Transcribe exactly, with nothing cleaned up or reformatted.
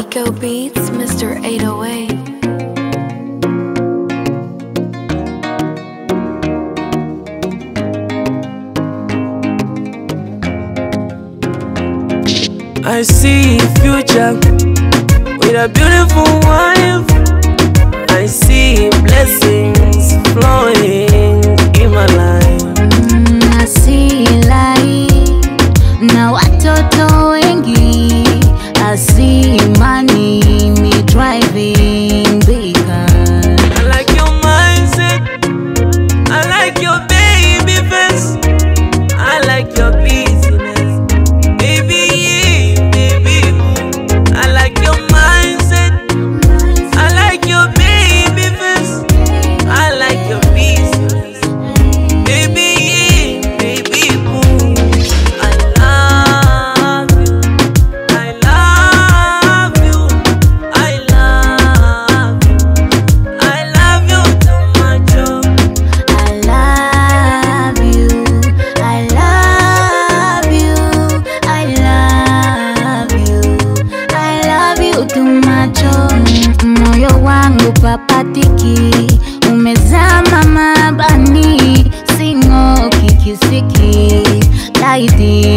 RICOBEATZ, Mister eight oh eight. I see future with a beautiful wife. I see blessings flowing in my life. mm, I see light na watoto wengi. I see money, me driving big car. I like your mindset, I like your baby face, I like your business, baby, baby boo. I like your mindset, I like your baby face, I like your business, baby, baby boo. I love you, I love you, I love you, I love you too much. I love you, I love you, I love you, I love you too much. Moyo wangu papatiki, umezama mabani, singo kikisiki, laiti